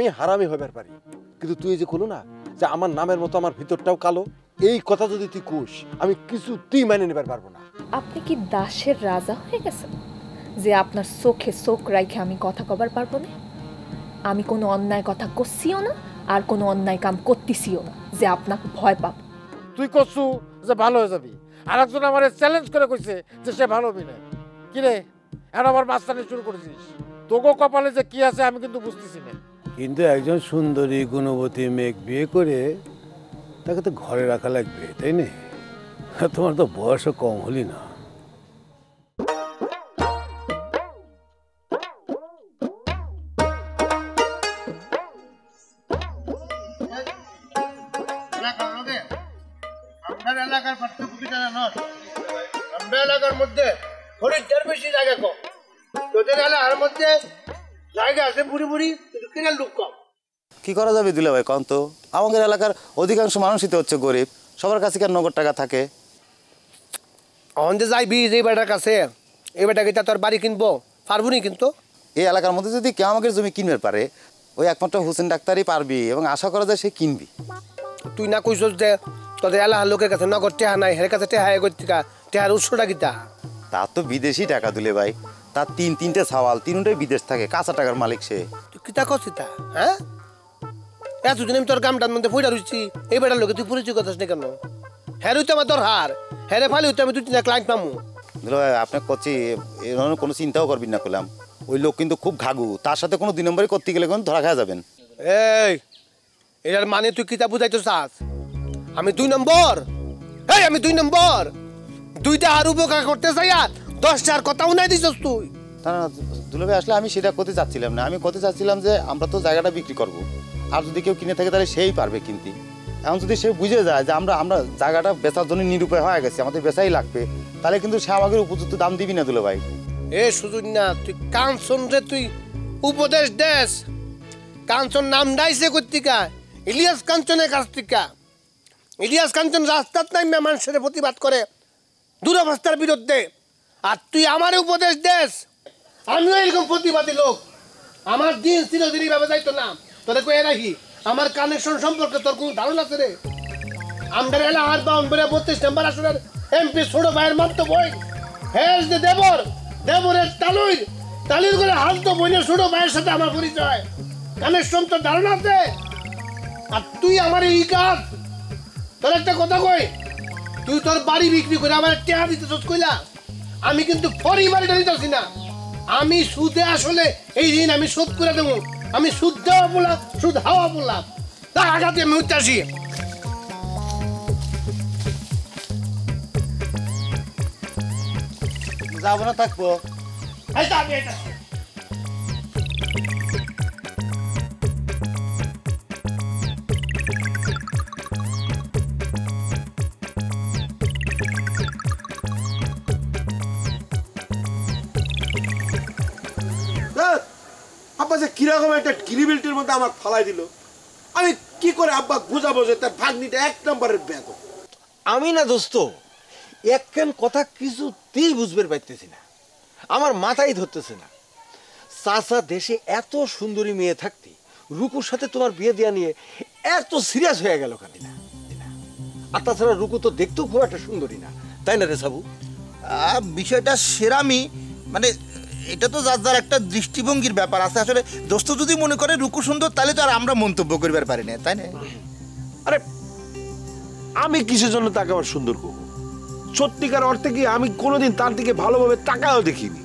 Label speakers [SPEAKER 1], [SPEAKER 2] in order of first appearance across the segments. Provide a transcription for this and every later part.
[SPEAKER 1] হারামি হইবার পারি, কিন্তু তুই যে কলো না যে আমার নামের মতো আমার ভিতরটাও কালো, এই কথা যদি তুই কোস আমি কিছুতেই মেনে নিবার পারবো না।
[SPEAKER 2] আপনি কি দাসের রাজা হয়ে গেছেন যে আপনার চোখে চোখ রাখে আমি কথা কবার পারবো না? আমি কোনো অন্যায় কথা করছিও না, আর কোনো অন্যায় কাম করতেছিও না যে আপনাকে ভয় পাবো।
[SPEAKER 3] তুই করছু যে ভালো হয়ে যাবি, আর একজন আমার চ্যালেঞ্জ করে কইছে যে সে ভালো হবি না। কিরে এখন আবার মাস্তানি শুরু করেছিস? তোকে কপালে যে কি আছে আমি কিন্তু বুঝতেছি না।
[SPEAKER 4] কিন্তু একজন সুন্দরী গুণবতী মেয়ে বিয়ে করে তাকে তো ঘরে রাখা লাগবে, তাই না? তোমার তো বয়সও কম হলি না।
[SPEAKER 5] এলাকার মধ্যে হরিদ্বার বেশি জায়গা কম, তোদের এলাকার মধ্যে জায়গা আছে বুড়ি বুড়ি, কিন্তু কেনার লোক কম।
[SPEAKER 6] কি করা যাবে দুলা ভাই কন তো? আমাদের এলাকার অধিকাংশ মানুষই তো হচ্ছে গরিব, সবার কাছে কেন নগদ টাকা থাকে?
[SPEAKER 5] অন্ধে যাইবি যে বেটার কাছে, এই বেটাকে তোর বাড়ি কিনবো পারবো নি? কিন্তু
[SPEAKER 6] এই এলাকার মধ্যে যদি কেউ আমাকে জমি কিনবে পারে, ওই একমাত্র হোসেন ডাক্তারই পারবি, এবং আশা করা যায় সে কিনবি।
[SPEAKER 5] তুই না কইছস যে তোদের এলাকার লোকের কাছে নগদ টেহা নাই, হের কাছে টেহা এগোতিকা, টেহার উৎসটা কিতা?
[SPEAKER 6] তার তো বিদেশি টাকা দুলে ভাই, তার তিনটে সাওয়াল, তিনটাই বিদেশ থাকে, কাঁচা টাকার মালিক সে।
[SPEAKER 5] তুই কিতা করছিস তা? হ্যাঁ, এতদিন আমি তোর গামটার মধ্যে ফুটা রুচি, এই বেটার লোকে তুই পরিচয় করছিস না কেন? হ্যাঁ তো আমার তোর হার, হ্যাঁ ফালি হইতে আমি 2-3 ক্লায়েন্ট পামু।
[SPEAKER 6] দুলে ভাই আপনাকে করছি, এ ধরনের কোনো চিন্তাও করবি না করলাম। ওই লোক কিন্তু খুব ঘাগু, তার সাথে কোনো 2 নম্বরই করতে গেলে কিন্তু ধরা খাওয়া যাবেন।
[SPEAKER 5] এই এটার মানে তুই কিতা বুঝাইতে চাস? আমি 2 নম্বর? এই আমি 2 নম্বর? 2টা আর উপকার করতে চাই আর 10টার কথাও নাই দিছস তুই।
[SPEAKER 6] তা না দুলে ভাই, আসলে আমি সেটা করতে চাচ্ছিলাম না। আমি করতে চাচ্ছিলাম যে আমরা তো জায়গাটা বিক্রি করব, আর যদি কেউ কিনে থাকে তাহলে সেই পারবে কিনতে। এখন যদি সে বুঝে যায় যে আমরা জায়গাটা বেচার জন্য নিরুপায় হয়ে গেছি, আমাদের বেচাই লাগবে, তাহলে কিন্তু সে আমাকে উপযুক্ত দাম দিবি না দুলে ভাই।
[SPEAKER 5] এ সুযোগ না, তুই কাঞ্চন রে তুই উপদেশ দেশ। কাঞ্চন নাম ডাইছে কর্তিকা ইলিয়াস কাঞ্চনের কাছ থেকে। ইলিয়াস কাঞ্চন রাস্তার নামে মানুষের প্রতিবাদ করে দুরবস্থার বিরুদ্ধে, আর তুই আমার উপদেশ দেশ। আমিও এরকম প্রতিবাদী লোক, আমার দিন চিরদিন ভাবে যাইতো না। তোরে কয়ে রাখি, আমার কানেকশন সম্পর্কে তোর কোনো ধারণা আছে রে? আমাদের এলাকার বাউন্ডারি 32 নম্বর আসনের এমপি ছোট ভাইয়ের মাত্র বই হেজ দে দেবরের তালির করে হালতো বইনের ছোট ভাইয়ের সাথে আমার পরিচয়। কানেকশন তোর ধারণা আছে? আর তুই আমার এই কাজ, তোর একটা কথা কই, তুই তোর বাড়ি বিক্রি করে আমার টেহা দিতেছস কইলা, আমি কিন্তু ফরি বাড়িটা দিতেছি না। আমি সুদে আসলে এই ঋণ আমি শোধ করে দেবো। আমি সুদ দেওয়া বললাম, সুদ হাওয়া বললাম, তা আঘাতে আমি উঠতে আসি।
[SPEAKER 6] যাবো না থাকবো?
[SPEAKER 1] আব্বা যে কিরকম একটা গিরিবিলটির মধ্যে আমাকে ফালাই দিল, আমি কি করে আব্বা বুঝাবো যে তার ভাগ্নিটা 1 নম্বরের ব্যাগ? আমি না দোস্ত, একখান কথা কিছুতেই বুঝবে পাইতেছি না, আমার মাথায় ধরতেছে না। চাচা দেশে এত সুন্দরী মেয়ে থাকতে রুকুর সাথে তোমার বিয়ে দেওয়া নিয়ে এত সিরিয়াস হয়ে গেল কেন? আর তাছাড়া রুকু তো দেখতেও খুব একটা সুন্দরী না, তাই না রে সাবু?
[SPEAKER 7] বিষয়টা সেরামি, মানে এটা তো যার যার একটা দৃষ্টিভঙ্গির ব্যাপার আছে। আসলে দোস্ত যদি মনে করে রুকু সুন্দর, তাহলে তো আর আমরা মন্তব্য করবার পারি না, তাই না?
[SPEAKER 1] আরে আমি কিসের জন্য তাকে আবার সুন্দর করবো? সত্যিকার অর্থে কি আমি কোনোদিন তার দিকে ভালোভাবে তাকাও দেখিনি।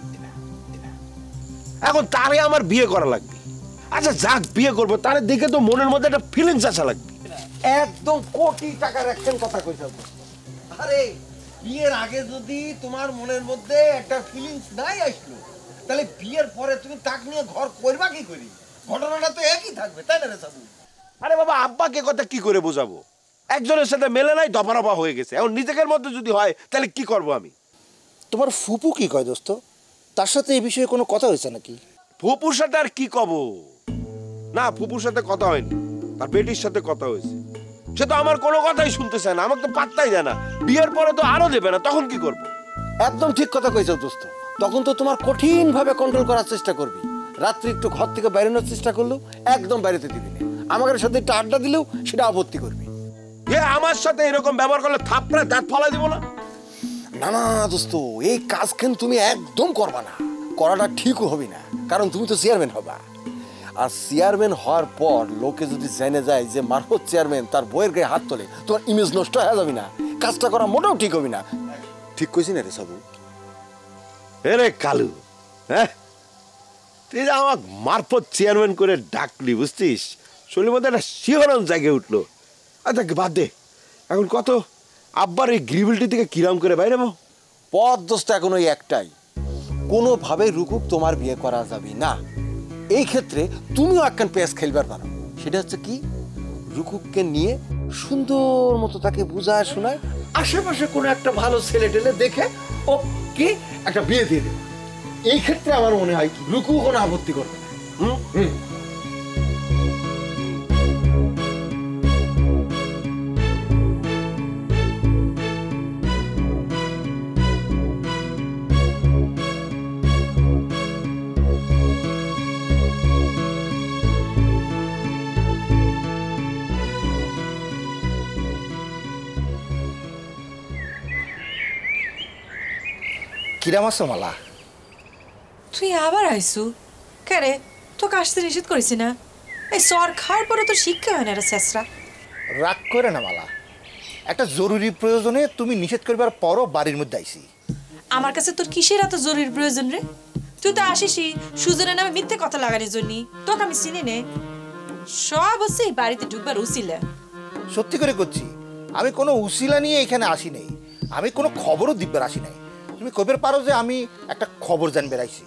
[SPEAKER 1] এখন তারে আমার বিয়ে করা লাগবে। আচ্ছা যাক বিয়ে করবো, তারে দেখে তো মনের মধ্যে একটা ফিলিংস আসা লাগবে। একদম কোটি টাকার একখান কথা কইতে হবে। আরে বিয়ের আগে যদি তোমার মনের মধ্যে একটা ফিলিংস নাই আসলো, তাহলে বিয়ের পরে তুমি তাকে নিয়ে ঘর করবা কি করি? ঘটনাটা তো একই থাকবে, তাই না রে সাবু? আরে বাবা, আব্বাকে কথা কি করে বোঝাবো? একজনের সাথে মেলে নাই, দফারফা হয়ে গেছে। এখন নিজেদের মধ্যে যদি হয় তাহলে কি করব আমি?
[SPEAKER 7] তোমার ফুপু কি কয় দোস্ত? তার সাথে এই বিষয়ে কোনো কথা হয়েছে নাকি?
[SPEAKER 1] ফুপুর সাথে আর কি কব? না, ফুপুর সাথে কথা হয়নি, তার বেটির সাথে কথা হয়েছে। সে তো আমার কোনো কথাই শুনতে চায় না, আমাকে তো পাত্তাই দেয় না। বিয়ের পরে তো আরো দেবে না, তখন কি করব?
[SPEAKER 8] একদম ঠিক কথা কইছো দোস্ত। তখন তো তোমার কঠিন ভাবে কন্ট্রোল করার চেষ্টা করবি,
[SPEAKER 4] রাত্রি একটু ঘর থেকে বেরোনোর চেষ্টা করলেও একদম বেরোতে দিবি না। আমাদের সাথে একটু আড্ডা দিলেও সেটা আপত্তি করবি।
[SPEAKER 1] আমার সাথে এরকম ব্যবহার করলে থাপড়ে দাঁত ফালাই দিব না।
[SPEAKER 4] না না দোস্ত, এই কাজ কিন্তু তুমি একদম করবা না, করাটা ঠিকও হবে না। কারণ তুমি তো চেয়ারম্যান হবা, আর চেয়ারম্যান হওয়ার পর লোকে যদি জেনে যায় যে মারফত চেয়ারম্যান তার বইয়ের গায়ে হাত তোলে, তোমার ইমেজ নষ্ট হয়ে যাবে না, কাজটা করা মোটেও ঠিক হবে না। ঠিক কইছি না রে সাবু?
[SPEAKER 1] রে কালু, হ্যাঁ তুই যে আমার মারফত চেয়ারম্যান করে ডাকলি, বুঝছিস, শরীরের মধ্যে একটা শিহরণ জাগে উঠলো। আচ্ছা বাদ দে, এখন কত আব্বার এই গ্রিবিলিটি থেকে কিরাম করে বাইরে
[SPEAKER 4] পথ দোষটা এখন ওই একটাই, কোনোভাবে রুকুক তোমার বিয়ে করা যাবে না। এই ক্ষেত্রে তুমিও একখান পেস খেলবার পারো, সেটা হচ্ছে কি, রুকুককে নিয়ে সুন্দর মতো তাকে বুঝায় শোনায় আশেপাশে কোনো একটা ভালো ছেলে টেলে দেখে ও কি একটা বিয়ে দিয়ে দেবে। এই ক্ষেত্রে আমার মনে হয় কি রুকু কোনো আপত্তি করবে না।
[SPEAKER 7] কিরাম আছো মালা?
[SPEAKER 8] তুই আবার আইসু কেরে? তোকে আসতে নিষেধ করেছি না? এই সর খাওয়ার পরে তোর শিক্ষা হয় না রে শেষরা।
[SPEAKER 7] রাগ করে না মালা, একটা জরুরি প্রয়োজনে তুমি নিষেধ করবার পরও বাড়ির মধ্যে আইছি।
[SPEAKER 8] আমার কাছে তোর কিসের এত জরুরি প্রয়োজন রে? তুই তো আসিসই সুজনের নামে মিথ্যে কথা লাগানোর জন্য। তোকে আমি চিনি নে, সব হচ্ছে এই বাড়িতে ঢুকবার উচিলা।
[SPEAKER 7] সত্যি করে করছি, আমি কোনো উসিলা নিয়ে এখানে আসি নাই, আমি কোনো খবরও দিব্বার আসি নাই। তুমি কবের পারো যে আমি একটা খবর জানবে আইছি।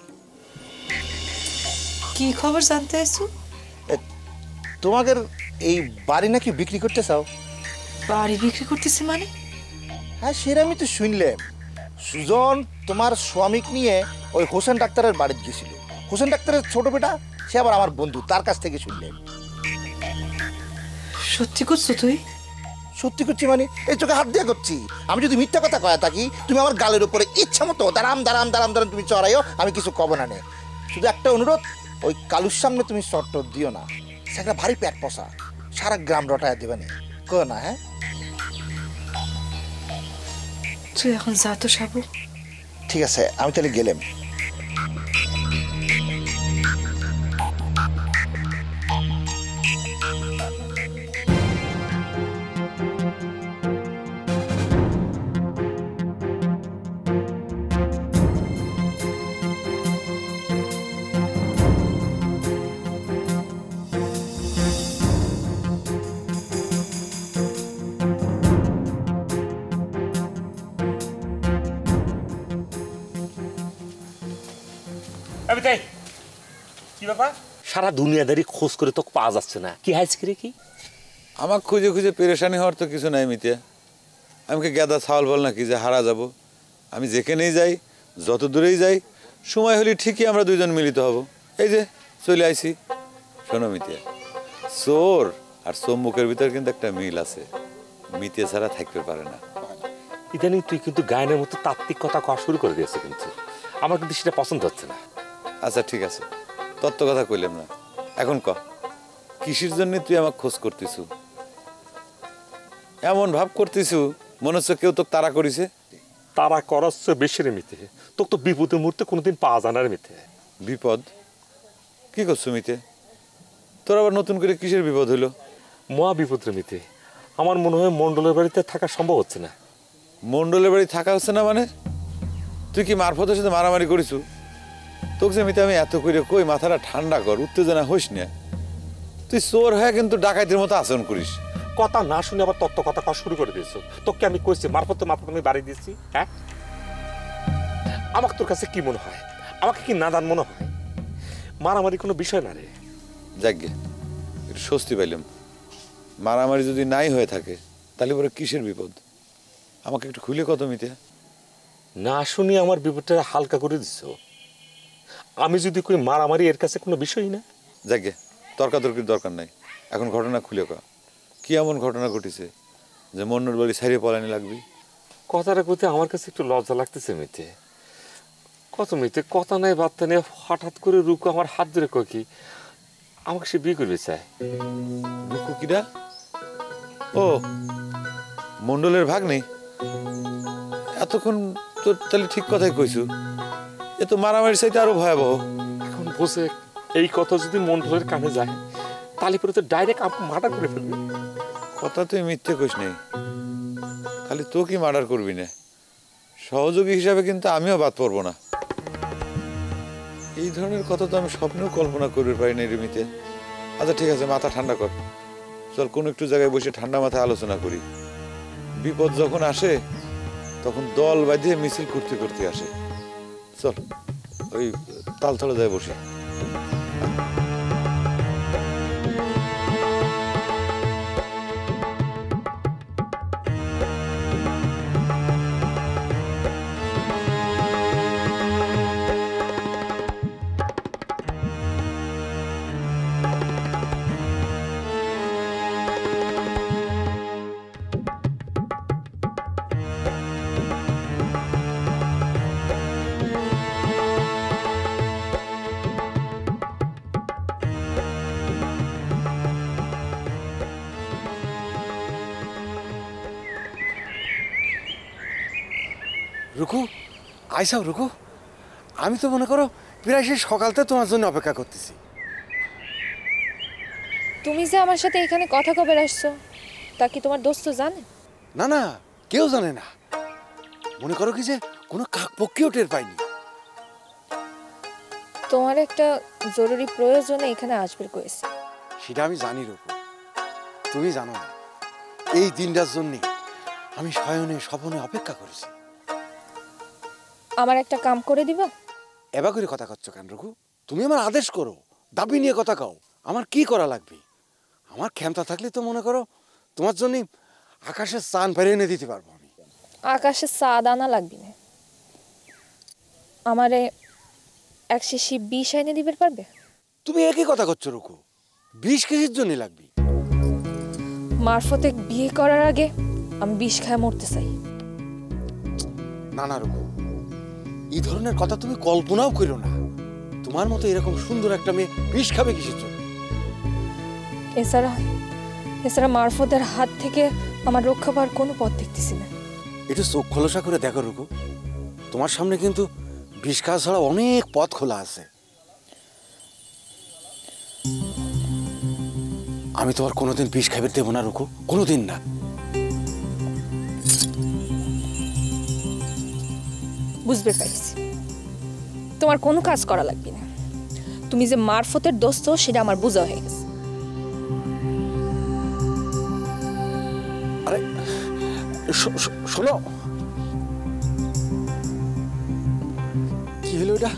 [SPEAKER 8] কি খবর জানতে আইসু?
[SPEAKER 7] তোমাদের এই বাড়ি নাকি বিক্রি করতে চাও?
[SPEAKER 8] বাড়ি বিক্রি করতেছি মানে?
[SPEAKER 7] হ্যাঁ সেটা আমি তো শুনলাম। সুজন তোমার স্বামীক নিয়ে ওই হোসেন ডাক্তারের বাড়িতে গেছিল। হোসেন ডাক্তারের ছোট বেটা, সে আবার আমার বন্ধু, তার কাছ থেকে শুনলেন।
[SPEAKER 8] সত্যি করছো তুই?
[SPEAKER 7] সত্যি করছি মানে এই চোখে হাত দিয়ে করছি। আমি যদি মিথ্যা কথা কয়া থাকি, তুমি আমার গালের উপরে ইচ্ছা মতো দাঁড়াম দাঁড়াম দাঁড়াম দাঁড়াম তুমি চড়াইও, আমি কিছু কব না নে। শুধু একটা অনুরোধ, ওই কালুর সামনে তুমি শর্ট দিও না, সেটা ভারী পেট পচা, সারা গ্রাম রটায় দেবে না, কো না? হ্যাঁ
[SPEAKER 8] তুই এখন যা তো সাবু।
[SPEAKER 7] ঠিক আছে, আমি তাহলে গেলাম।
[SPEAKER 9] কি ব্যাপার? সারা দুনিয়াদারি খোঁজ করে তো পাওয়া যাচ্ছে না, কি হাইছে রে? কি
[SPEAKER 10] আমার খুঁজে খুঁজে পেরেশানি হওয়ার তো কিছু নাই মিতে। আমি কি গেদা ছাওয়াল বল নাকি যে হারা যাব? আমি যেখানেই যাই, যত দূরেই যাই, সময় হলে ঠিকই আমরা দুইজন মিলিত হব। এই যে চলে আইছি। শোনো মিতে, চোর আর চোম্মুকের ভিতর কিন্তু একটা মিল আছে, মিতে ছাড়া থাকতে পারে না।
[SPEAKER 9] ইদানিং তুই কিন্তু গায়নের মতো তাত্ত্বিক কথা কওয়া শুরু করে দিয়েছে, কিন্তু আমার কিন্তু সেটা পছন্দ হচ্ছে না।
[SPEAKER 10] আচ্ছা ঠিক আছে, তত্ত্ব কথা কইলাম না, এখন ক কিসের জন্য তুই আমাকে খোঁজ করতেছু? এমন ভাব করতেছু মনে হচ্ছে কেউ তোকে তাড়া করিছে।
[SPEAKER 9] তারা করাচ্ছে বেশির মিতে, তোকে তো বিপদের মুহূর্তে কোনোদিন পাওয়া জানার মিতে।
[SPEAKER 10] বিপদ? কি করছো মিতে? তোর আবার নতুন করে কিসের বিপদ হইলো?
[SPEAKER 9] মহা বিপদের মিতে। আমার মনে হয় মন্ডলের বাড়িতে থাকা সম্ভব হচ্ছে না।
[SPEAKER 10] মন্ডলের বাড়ি থাকা হচ্ছে না মানে? তুই কি মারফতের সাথে মারামারি করিছু? তোকে যে মিতে আমি এত করে কই মাথাটা ঠান্ডা কর, উত্তেজনা হইস না। তুই চোর হয়ে কিন্তু ডাকাইতের মতো আচরণ করিস।
[SPEAKER 9] কথা না শুনে আবার তত্ত্ব কথা কওয়া শুরু করে দিয়েছো। তোকে আমি কইছি মারফত আমি বাড়ি দিয়েছি? হ্যাঁ, আমাকে তোর কাছে কি মনে হয়? আমাকে কি নাদান মনে হয়? মারামারি কোনো বিষয় না রে।
[SPEAKER 10] যাকগে, একটু স্বস্তি পাইলাম। মারামারি যদি নাই হয়ে থাকে তাহলে পরে কিসের বিপদ? আমাকে একটু খুলে কত মিতে।
[SPEAKER 9] না শুনি আমার বিপদটা হালকা করে দিচ্ছ। আমি যদি কই মারামারি এর কাছে কোনো বিষয়ই না।
[SPEAKER 10] যাকগে, তর্কাতর্কির দরকার নাই, এখন ঘটনা খুলে ক। কি এমন ঘটনা ঘটেছে যে মন্নুর বাড়ি ছাড়িয়ে পলানি লাগবি?
[SPEAKER 9] কথাটা কইতে আমার কাছে একটু লজ্জা লাগতেছে মিতে। কত মিতে কথা নাই বার্তা নেই, হঠাৎ করে রুকু আমার হাত ধরে কয় কি আমাকে সে বিয়ে করবে চায়।
[SPEAKER 10] রুকু কিরা? ও মন্ডলের ভাগ নেই। এতক্ষণ তোর তাহলে ঠিক কথাই কইছু। এ তো মারামারির চাইতে আরো ভয়াবহ।
[SPEAKER 9] এখন বসে এই কথা যদি মন্ডলের কানে যায় তাহলে পরে তো ডাইরেক্ট মার্ডার করে ফেলবে।
[SPEAKER 10] কথা তুই মিথ্যে কইস নেই, খালি তো কি মার্ডার করবি না, সহযোগী হিসাবে কিন্তু আমিও বাদ পড়বো না। এই ধরনের কথা তো আমি স্বপ্নেও কল্পনা করতে পারি না রিমিতে। আচ্ছা ঠিক আছে, মাথা ঠান্ডা কর, চল কোনো একটু জায়গায় বসে ঠান্ডা মাথায় আলোচনা করি। বিপদ যখন আসে তখন দল বাঁধিয়ে মিছিল করতে করতে আসে। চল ওই তালতলা যায় বসে।
[SPEAKER 4] রুকু, আইসাও রুকু, আমি তো মনে করো প্রায় সেই সকালতে তোমার জন্য অপেক্ষা করতেছি।
[SPEAKER 2] তুমি যে আমার সাথে এখানে কথা কবে আসছো তা কি তোমার দোস্ত জানে?
[SPEAKER 4] না না, কেউ জানে না। মনে করো কি যে কোনো কাকপক্ষীও টের পাইনি।
[SPEAKER 2] তোমার একটা জরুরি প্রয়োজনে এখানে আসবে কইছে।
[SPEAKER 4] সেটা আমি জানি রুকু, তুমি জানো না। এই দিনটার জন্যে আমি শয়নে স্বপনে অপেক্ষা করেছি।
[SPEAKER 2] আমার একটা কাম করে দিবা?
[SPEAKER 4] এবার করে কথা করছো কেন রঘু? তুমি আমার আদেশ করো, দাবি নিয়ে কথা কও। আমার কি করা লাগবে? আমার ক্ষমতা থাকলে তো মনে করো তোমার জন্য আকাশের চাঁদ ফেরে এনে দিতে পারবো আমি।
[SPEAKER 2] আকাশে চাঁদ আনা লাগবে না, আমারে এক শিশি বিষ এনে দিবে পারবে?
[SPEAKER 4] তুমি একই কথা করছো রঘু, 20 কেজির জন্য লাগবে।
[SPEAKER 2] মারফতে বিয়ে করার আগে আমি বিষ খায় মরতে চাই।
[SPEAKER 4] না না রঘু, এই ধরনের কথা তুমি কল্পনাও করো না। তোমার মতো এরকম সুন্দর একটা মেয়ে বিষ খাবে কিসের জন্য?
[SPEAKER 2] এছাড়া মারফতের হাত থেকে আমার রক্ষা পাওয়ার কোনো পথ দেখতেছি না।
[SPEAKER 4] একটু চোখ খোলসা করে দেখো রঘু, তোমার সামনে কিন্তু বিষ খাওয়া ছাড়া অনেক পথ খোলা আছে। আমি তোমার কোনোদিন বিষ খাইতে দেবো না রঘু, কোনোদিন না।
[SPEAKER 2] বুঝতে পারছি, তোমার কোনো কাজ করা লাগবে না। তুমি যে মারফতের দোস্ত সেটা আমার বোঝা হয়ে গেছে।
[SPEAKER 4] আরে শোনো, কি হলো এটা?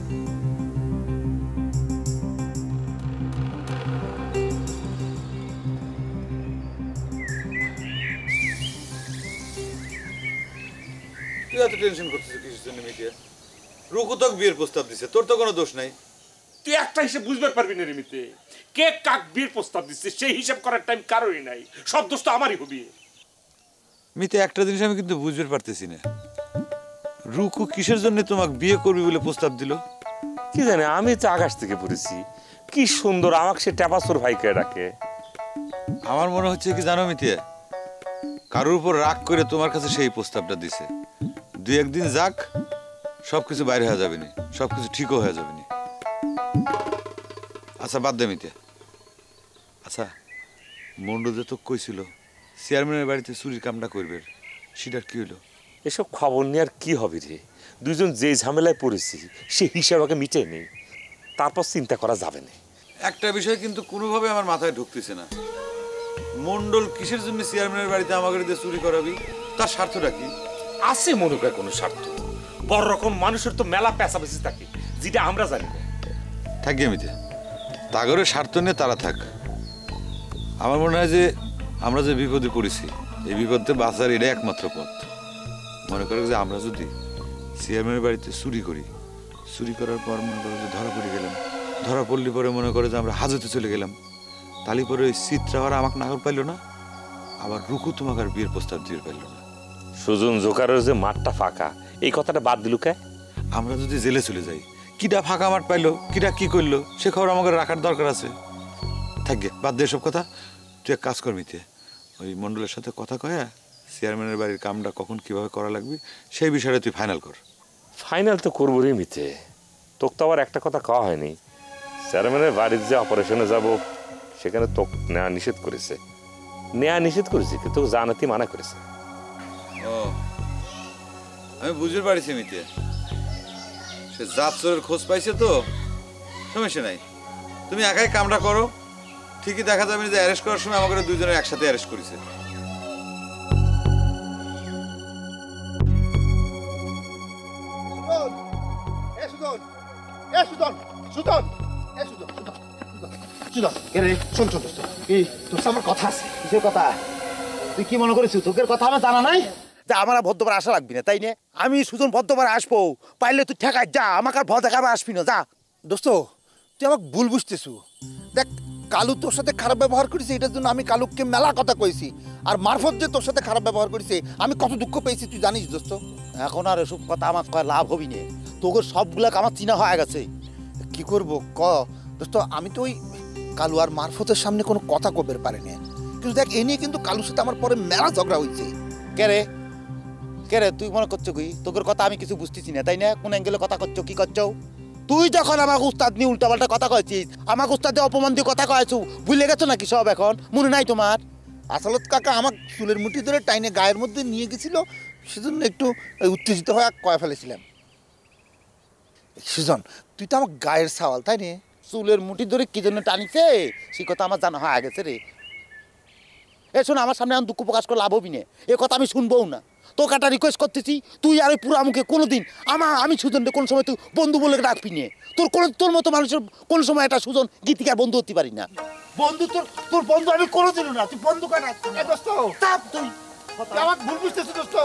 [SPEAKER 10] তুই এত টেনশন করতেছিস কিসের জন্য মিটিয়া? রুকু তো বিয়ের প্রস্তাব দিছে, তোর তো কোনো দোষ নাই।
[SPEAKER 9] তুই একটা হিসেব বুঝতে পারবি না রিমিতে, কে কাক বিয়ের প্রস্তাব দিচ্ছে সেই হিসাব করার টাইম কারোরই নাই। সব দোষ তো আমারই হবে।
[SPEAKER 10] মিতে একটা জিনিস আমি কিন্তু বুঝতে পারতেছি না, রুকু কিসের জন্য তোমাকে বিয়ে করবি বলে প্রস্তাব দিল?
[SPEAKER 9] কি জানে, আমি তো আকাশ থেকে পড়েছি। কি সুন্দর আমাকে সে ট্যাপাসুর ভাইকে ডাকে।
[SPEAKER 10] আমার মনে হচ্ছে কি জানো মিতিয়া, কারোর উপর রাগ করে তোমার কাছে সেই প্রস্তাবটা দিছে। 2-1 দিন যাক, সবকিছু বাইরে হয়ে যাবে না, সবকিছু ঠিকও হয়ে যাবে না। আচ্ছা বাদ দে মিতিয়া। আচ্ছা মন্ডু যে তো কইছিল চেয়ারম্যানের বাড়িতে চুরির কামটা করবে, সেটার কি হলো?
[SPEAKER 9] এসব খবর নিয়ে আর কি হবে রে? দুজন যে ঝামেলায় পড়েছি সে হিসাব আগে মিটে নেই, তারপর চিন্তা করা যাবে না।
[SPEAKER 10] একটা বিষয় কিন্তু কোনোভাবে আমার মাথায় ঢুকতেছে না, মন্ডল কিসের জন্য চেয়ারম্যানের বাড়িতে আমাকে দিয়ে চুরি করাবি? তার স্বার্থটা কি
[SPEAKER 9] আছে? মনে করে কোনো স্বার্থ? বড় রকম মানুষের তো মেলা পেঁচাপেচি থাকে, যেটা আমরা জানি না।
[SPEAKER 10] থাকি আমিতে, তাগরের স্বার্থ নিয়ে তারা থাক। আমার মনে হয় যে আমরা যে বিপদে পড়েছি, এই বিপদে বাঁচার এটাই একমাত্র পথ। মনে করো যে আমরা যদি চেয়ারম্যানের বাড়িতে চুরি করি, চুরি করার পর মনে করো যে ধরা পড়ে গেলাম, ধরা পড়লে পরে মনে করো যে আমরা হাজতে চলে গেলাম, তাহলে পরে ওই চিত্রা আর আমাকে নাগর পাইল না, আবার রুকু তোমাকে আর বিয়ের প্রস্তাব দিয়ে পাইল না।
[SPEAKER 9] সুজন জোকারের যে মাঠটা ফাঁকা, এই কথাটা বাদ দিল কে?
[SPEAKER 10] আমরা যদি জেলে চলে যাই, কিটা ফাঁকা মাঠ পাইলো, কিটা কি করলো, সে খবর আমাকে রাখার দরকার আছে। থাকবে বাদ দিয়ে সব কথা, তুই এক কাজ করবিতে, ওই মন্ডলের সাথে কথা কয়া চেয়ারম্যানের বাড়ির কামটা কখন কিভাবে করা লাগবে সেই বিষয়টা তুই ফাইনাল কর।
[SPEAKER 9] ফাইনাল তো করবো রে মিতে, তোকে তো আবার একটা কথা কওয়া হয়নি, চেয়ারম্যানের বাড়ির যে অপারেশনে যাব সেখানে তোকে নেওয়া নিষেধ করেছে। নেওয়া নিষেধ করেছে কিন্তু জানাতে মানা করেছে।
[SPEAKER 10] ও আমি বুঝতে পারছি মিতে, সে জাত চোরের খোঁজ পাইছে তো, সমস্যা নাই, তুমি একাই কামটা করো। ঠিকই দেখা যাবে যে অ্যারেস্ট করার সময় আমাকে দুইজনের একসাথে অ্যারেস্ট করেছে।
[SPEAKER 7] আমার কথা আছে, কিসের কথা? তুই কি মনে করেছিস তোকের কথা আমার জানা নাই?
[SPEAKER 6] যে আমার আর ভদ্রবার আসা লাগবি না, তাই না? আমি সুজন ভদ্রবার আসবো, পাইলে তুই ঠেকাই যা, আমাকে আর ভয় দেখাবে আসবি না, যা।
[SPEAKER 7] দোস্ত তুই আমাকে ভুল বুঝতেছু। দেখ কালু তোর সাথে খারাপ ব্যবহার করেছে, এটার জন্য আমি কালুকে মেলা কথা কইছি। আর মারফত যে তোর সাথে খারাপ ব্যবহার করেছে আমি কত দুঃখ পেয়েছি তুই জানিস দোস্ত।
[SPEAKER 6] এখন আর এসব কথা আমার কয় লাভ হবি না, তোকে সবগুলা আমার চিনা হয়ে গেছে।
[SPEAKER 7] কি করব ক দোস্ত, আমি তো ওই কালু আর মারফতের সামনে কোনো কথা কবের পারিনি, কিন্তু দেখ এ নিয়ে কিন্তু কালুর সাথে আমার পরে মেলা ঝগড়া হয়েছে।
[SPEAKER 6] কে রে তুই মনে করছো কি তোর কথা আমি কিছু বুঝতেছি না, তাই না? কোন অ্যাঙ্গেলে কথা করছো, কি করছো? তুই যখন আমাকে উস্তাদ নিয়ে উল্টাপাল্টা কথা কয়েছিস, আমাকে উস্তাদ দিয়ে অপমান দিয়ে কথা কয়েছো, ভুলে গেছো নাকি সব? এখন মনে নাই তোমার?
[SPEAKER 7] আসলত কাকা আমার চুলের মুঠি ধরে টাইনে গায়ের মধ্যে নিয়ে গেছিল, সেজন্য একটু উত্তেজিত হয়ে কয়ে ফেলেছিলাম। সুজন তুই তো আমার গায়ের সওয়াল, তাই না?
[SPEAKER 6] চুলের মুঠি ধরে কি জন্য টানিছে সেই কথা আমার জানা হয়ে গেছে রে। এ শোন, আমার সামনে আমি দুঃখ প্রকাশ করে লাভ হবি না, এ কথা আমি শুনবও না। তোকে একটা রিকোয়েস্ট করতেছি, তুই আর ওই পুরো মুখে কোনোদিন আমি সুজনকে কোনো সময় তুই বন্ধু বলে ডাকবি না। তোর মতো মানুষের কোনো সময় একটা সুজন গীতিকার বন্ধু হতে পারি না।
[SPEAKER 7] বন্ধু তোর বন্ধু আমি কোনোদিনও না, তুই বন্ধু কেন? দোস্ত তুই আমাকে ভুল বুঝতেছিস দোস্ত।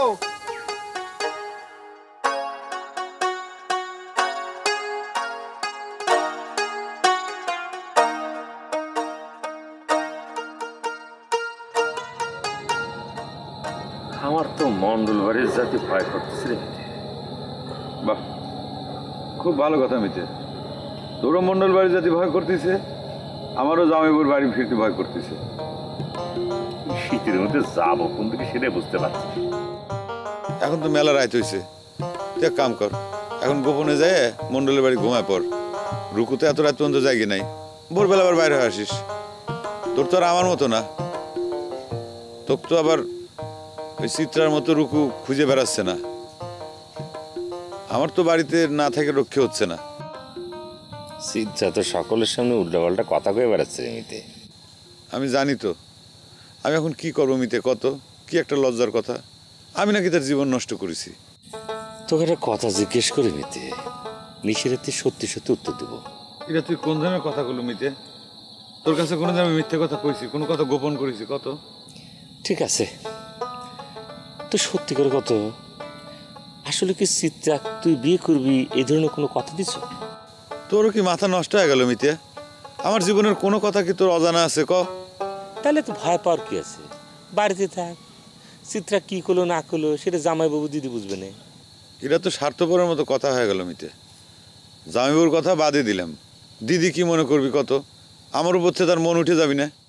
[SPEAKER 9] আমার তো মন্ডল বাড়ির জাতি ভয় করতেছে রে।
[SPEAKER 10] বাহ, খুব ভালো কথা মিতে, তোরও মন্ডল বাড়ি জাতি ভয় করতেছে, আমারও জামাইবুর বাড়ি ফিরতে ভয় করতেছে।
[SPEAKER 9] শীতের মধ্যে যাবো কোন দিকে সেটাই বুঝতে পারছি।
[SPEAKER 10] এখন তো মেলা রাত হয়েছে, তুই এক কাম কর, এখন গোপনে যায় মন্ডলের বাড়ি ঘুমায় পর। রুকুতে এত রাত পর্যন্ত জায়গা নাই, ভোরবেলা আবার বাইরে হয়ে আসিস। তোর তো আর আমার মতো না, তোর তো আবার ওই চিত্রার মতো রুকু খুঁজে বেড়াচ্ছে না, আমার তো বাড়িতে না থেকে রক্ষে হচ্ছে না।
[SPEAKER 9] চিত্রা তো সকলের সামনে উল্টাপাল্টা কথা কয়ে বেড়াচ্ছে এমনিতে।
[SPEAKER 10] আমি জানি তো, আমি এখন কি করবো মিতে, কত কি একটা লজ্জার কথা, আমি নাকি তার জীবন নষ্ট করেছি।
[SPEAKER 9] তোকে একটা কথা জিজ্ঞেস করে মিতে, নিশিরাতে সত্যি সত্যি উত্তর দেবো।
[SPEAKER 10] এটা তুই কোন ধরনের কথা বললো মিতে? তোর কাছে কোনো আমি মিথ্যে কথা কইছি, কোনো কথা গোপন করেছি কত?
[SPEAKER 9] ঠিক আছে, তো সত্যি করে কত, আসলে কি চিত্রা তুই বিয়ে করবি এই ধরনের কোনো কথা দিছ?
[SPEAKER 10] তোরও কি মাথা নষ্ট হয়ে গেল মিতে? আমার জীবনের কোনো কথা কি তোর অজানা আছে ক?
[SPEAKER 9] তাহলে তো ভয় পাওয়ার কি আছে, বাড়িতে থাক, চিত্রা কি করলো না করলো সেটা জামাইবাবু দিদি বুঝবে না।
[SPEAKER 10] এটা তো স্বার্থপরের মতো কথা হয়ে গেল মিতে। জামাইবাবুর কথা বাদে দিলাম, দিদি কি মনে করবি কত? আমার উপর থেকে তার মন উঠে যাবি না?